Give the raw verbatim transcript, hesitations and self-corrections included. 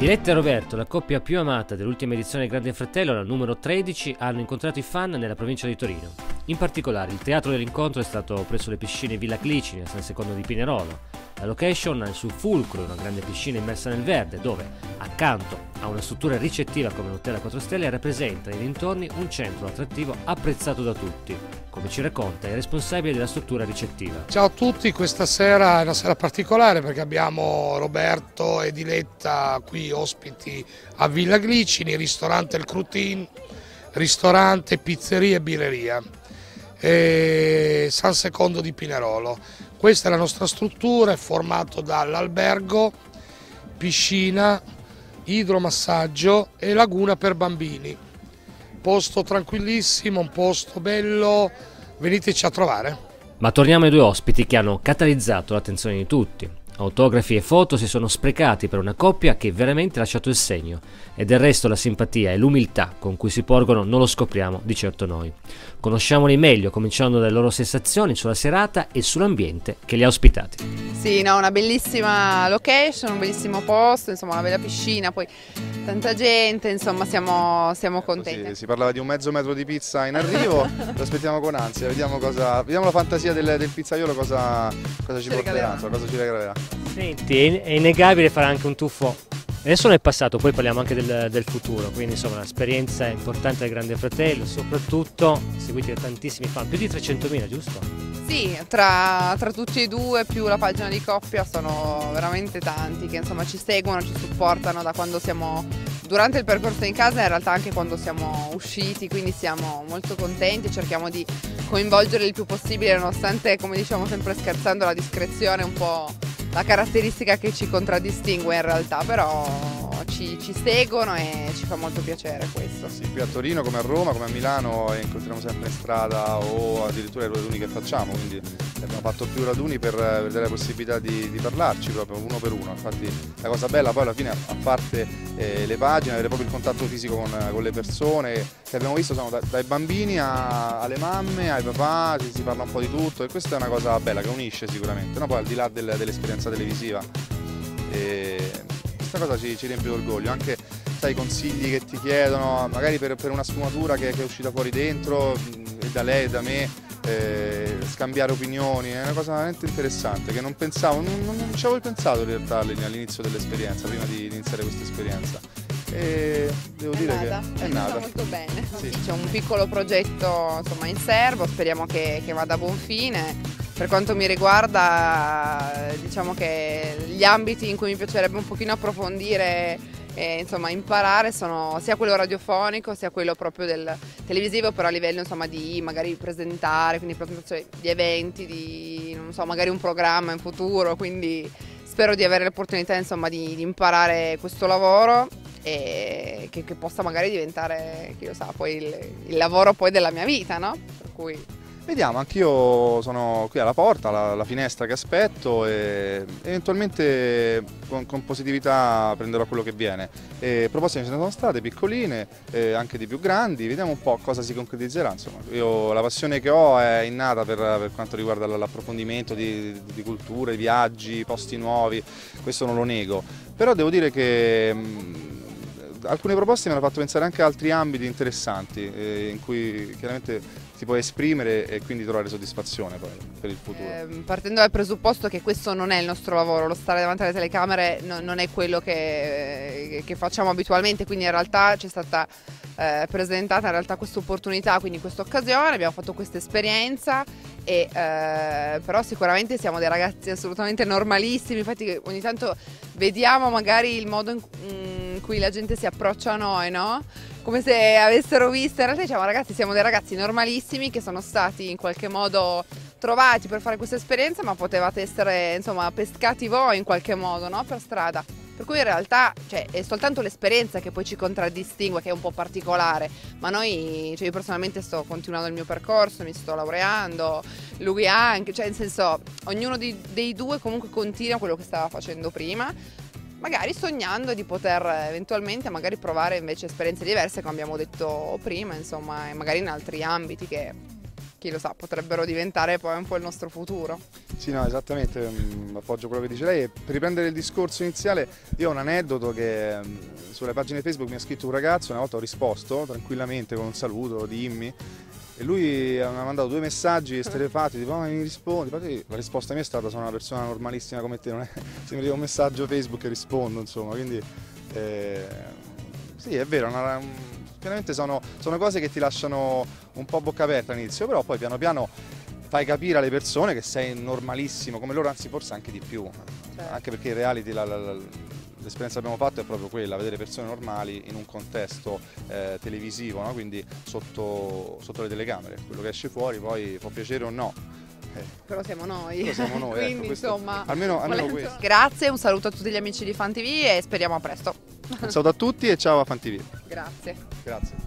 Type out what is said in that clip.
Diletta e Roberto, la coppia più amata dell'ultima edizione del Grande Fratello, la numero tredici, hanno incontrato i fan nella provincia di Torino. In particolare, il teatro dell'incontro è stato presso le piscine Villa Clicini, a San Secondo di Pinerolo. La location è sul fulcro, una grande piscina immersa nel verde, dove, accanto a una struttura ricettiva come l'hotel a quattro stelle, rappresenta nei dintorni un centro attrattivo apprezzato da tutti, come ci racconta il responsabile della struttura ricettiva. Ciao a tutti, questa sera è una sera particolare perché abbiamo Roberto e Diletta qui ospiti a Villa Glicini, ristorante Il Crutin, ristorante, pizzeria e birreria, e San Secondo di Pinerolo. Questa è la nostra struttura, è formato dall'albergo, piscina, idromassaggio e laguna per bambini. Posto tranquillissimo, un posto bello, veniteci a trovare. Ma torniamo ai due ospiti che hanno catalizzato l'attenzione di tutti. Autografi e foto si sono sprecati per una coppia che veramente ha lasciato il segno, e del resto la simpatia e l'umiltà con cui si porgono non lo scopriamo di certo noi. Conosciamoli meglio, cominciando dalle loro sensazioni sulla serata e sull'ambiente che li ha ospitati. Sì, no, una bellissima location, un bellissimo posto, insomma una bella piscina, poi tanta gente, insomma siamo, siamo contenti. Sì, si parlava di un mezzo metro di pizza in arrivo, lo aspettiamo con ansia, vediamo, cosa, vediamo la fantasia del, del pizzaiolo cosa, cosa ci, ci porterà, insomma, cosa ci regalerà. Senti, è innegabile fare anche un tuffo. Adesso nel passato, poi parliamo anche del, del futuro, quindi insomma un'esperienza importante del Grande Fratello, soprattutto seguiti da tantissimi fan, più di trecentomila, giusto? Sì, tra, tra tutti e due più la pagina di coppia sono veramente tanti che insomma ci seguono, ci supportano da quando siamo durante il percorso in casa e in realtà anche quando siamo usciti, quindi siamo molto contenti, cerchiamo di coinvolgere il più possibile nonostante, come diciamo sempre scherzando, la discrezione è un po' la caratteristica che ci contraddistingue in realtà, però ci, ci seguono e ci fa molto piacere questo. Sì, qui a Torino come a Roma, come a Milano incontriamo sempre in strada o addirittura i raduni che facciamo, quindi abbiamo fatto più raduni per, per dare la possibilità di, di parlarci proprio uno per uno. Infatti la cosa bella poi alla fine, a parte eh, le pagine, avere proprio il contatto fisico con, con le persone che abbiamo visto, sono da, dai bambini a, alle mamme, ai papà, si, si parla un po' di tutto e questa è una cosa bella che unisce sicuramente, no? Poi al di là del, dell'esperienza televisiva. E questa cosa ci, ci riempie d'orgoglio, anche sai, i consigli che ti chiedono, magari per, per una sfumatura che, che è uscita fuori dentro, e da lei, da me, eh, scambiare opinioni, è una cosa veramente interessante che non pensavo, non, non, non ci avevo pensato in realtà all'inizio dell'esperienza, prima di, di iniziare questa esperienza. E devo è dire nata, che è, è nata molto bene. Sì. C'è un piccolo progetto insomma in serbo, speriamo che, che vada a buon fine. Per quanto mi riguarda, diciamo che gli ambiti in cui mi piacerebbe un pochino approfondire e insomma imparare sono sia quello radiofonico sia quello proprio del televisivo, però a livello insomma di magari presentare, quindi presentazione di eventi, di non so, magari un programma in futuro, quindi spero di avere l'opportunità insomma di, di imparare questo lavoro e che, che possa magari diventare, chi lo sa, poi il, il lavoro poi della mia vita, no? Per cui vediamo, anch'io sono qui alla porta, alla, alla finestra che aspetto e eventualmente con, con positività prenderò quello che viene. E proposte ce ne sono state, piccoline, eh, anche di più grandi, vediamo un po' cosa si concretizzerà. Insomma, io, la passione che ho è innata per, per quanto riguarda l'approfondimento di, di, di culture, di viaggi, posti nuovi, questo non lo nego, però devo dire che mh, alcune proposte mi hanno fatto pensare anche a altri ambiti interessanti eh, in cui chiaramente si può esprimere e quindi trovare soddisfazione poi per il futuro. Eh, partendo dal presupposto che questo non è il nostro lavoro, lo stare davanti alle telecamere no, non è quello che, che facciamo abitualmente, quindi in realtà ci è stata eh, presentata in realtà questa opportunità, quindi questa occasione, abbiamo fatto questa esperienza e eh, però sicuramente siamo dei ragazzi assolutamente normalissimi, infatti ogni tanto vediamo magari il modo in, in cui la gente si approccia a noi, no? Come se avessero visto, in realtà diciamo ragazzi siamo dei ragazzi normalissimi che sono stati in qualche modo trovati per fare questa esperienza, ma potevate essere insomma pescati voi in qualche modo, no? Per strada. Per cui in realtà cioè, è soltanto l'esperienza che poi ci contraddistingue, che è un po' particolare, ma noi, cioè io personalmente sto continuando il mio percorso, mi sto laureando, lui anche, cioè nel senso ognuno di, dei due comunque continua quello che stava facendo prima, magari sognando di poter eventualmente magari provare invece esperienze diverse come abbiamo detto prima, insomma, e magari in altri ambiti che chi lo sa, potrebbero diventare poi un po' il nostro futuro. Sì, no, esattamente, mh, appoggio quello che dice lei. E per riprendere il discorso iniziale, io ho un aneddoto che mh, sulle pagine Facebook mi ha scritto un ragazzo, una volta ho risposto tranquillamente con un saluto, dimmi, e lui mi ha mandato due messaggi esterefatti, tipo, ma mi rispondi? Infatti la risposta mia è stata, sono una persona normalissima come te, non è, se mi arriva un messaggio Facebook rispondo, insomma, quindi eh, sì, è vero, una, chiaramente sono, sono cose che ti lasciano un po' a bocca aperta all'inizio, però poi piano piano fai capire alle persone che sei normalissimo come loro, anzi forse anche di più, certo. Anche perché in reality la, la, la, l'esperienza che abbiamo fatto è proprio quella, vedere persone normali in un contesto eh, televisivo, no? Quindi sotto, sotto le telecamere, quello che esce fuori poi può piacere o no. Eh. Però siamo noi, Però siamo noi quindi ecco, questo, insomma almeno, almeno questo. Grazie, un saluto a tutti gli amici di Fan ti vu e speriamo a presto. Un saluto a tutti e ciao a Fan ti vu. Grazie. Grazie.